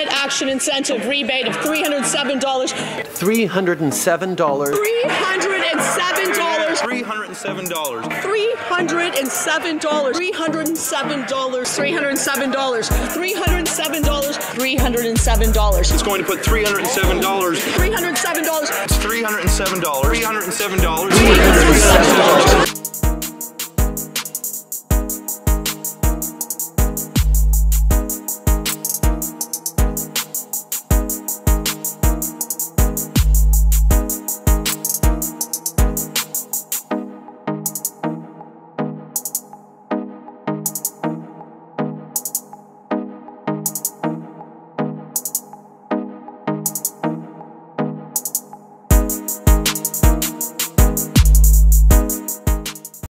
Climate Action Incentive rebate of $307. $307. $307. $307. $307. $307. $307. It's going to put $307. $307. It's $307. $307. $307.